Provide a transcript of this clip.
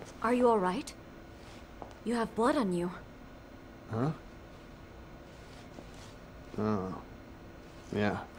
Are you alright? You have blood on you. Huh? Oh. Yeah.